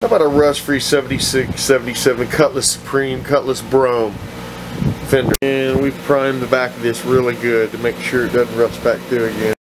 How about a rust-free 76, 77 Cutlass Supreme, Cutlass Brougham Fender? And we've primed the back of this really good to make sure it doesn't rust back through again.